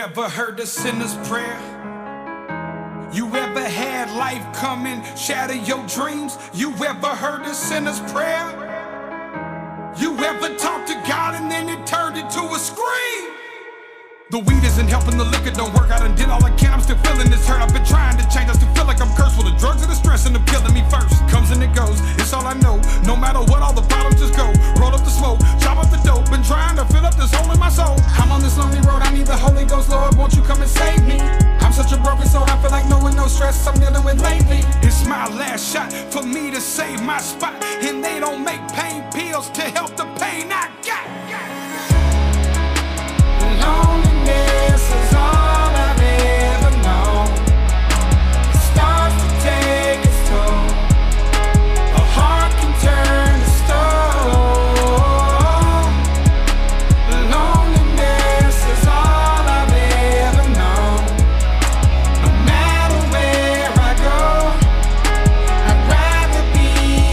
ever heard a sinner's prayer? You ever had life come and shatter your dreams? You ever heard a sinner's prayer? You ever talked to God and then it turned into a scream? The weed isn't helping, the liquor don't work. I done did all I can, I'm still feeling this hurt. I've been trying to change, I still feel like I'm cursed. Well, the drugs and the stress and them killing me first. Comes and it goes, it's all I know. No matter what, all the problems just go. Roll up the smoke, chop up the dope. Been trying to fill up this hole in my soul. I'm on this lonely road, I need the Holy Ghost. Lord, won't you come and save me? I'm such a broken soul, I feel like knowing no stress I'm dealing with lately. It's my last shot for me to save my spot. And they don't make pain pills to help the pain I got. Loneliness is all I've ever known. It starts to take its toll. A heart can turn to stone. Loneliness is all I've ever known. No matter where I go, I'd rather be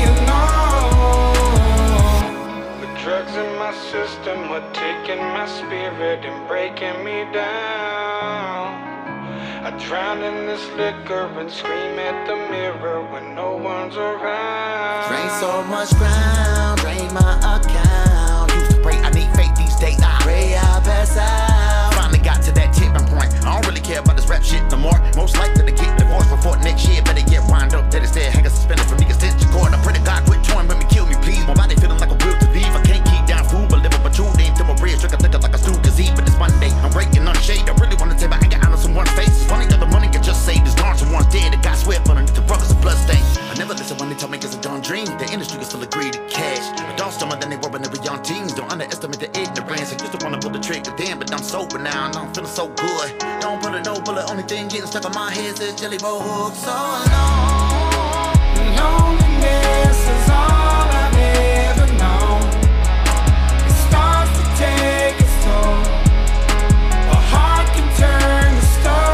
alone. The drugs in my system are taking my spirit and breaking me down. I drown in this liquor and scream at the mirror when no one's around. Drain so much ground, drain my account. Used to pray I need faith, these days I pray I pass out. Finally got to that tipping point, I don't really care about this rap shit no more. Most likely to get divorced before next year. Better get wind up, that instead hang a suspended from the extension cord. I pray to God quit toying with me, kill me please. My body feeling like a will to leave. I can't keep down food, but live up a true name to my bread. Trick a thicker like a stew disease, but it's Monday. I'm breaking on shade. I really wanna take my anger out on someone's face. It's funny that the money can just save this gone. Someone's dead, it got swept underneath the rug as a blood stain. I never listen when they tell me it's a dumb dream. The industry is full of greedy cash. Adults dumber than they were when they were young teens. Don't underestimate the ignorance. I used to wanna pull the trigger then, but I'm sober now and I'm feeling so good. Don't put a no bullet, only thing getting stuck on my head is jelly roll hooks. So alone. Loneliness is all I've ever known. It starts to take its toll. A heart can turn to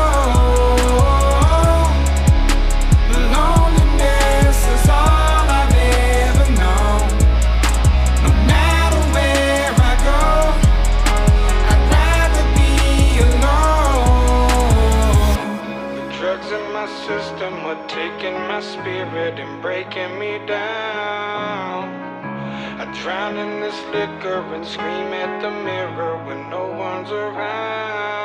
stone. Loneliness is all I've ever known. No matter where I go, I'd rather be alone. The drugs in my system are taking my spirit and breaking me down. I drown in this liquor and scream at the mirror when no one's around.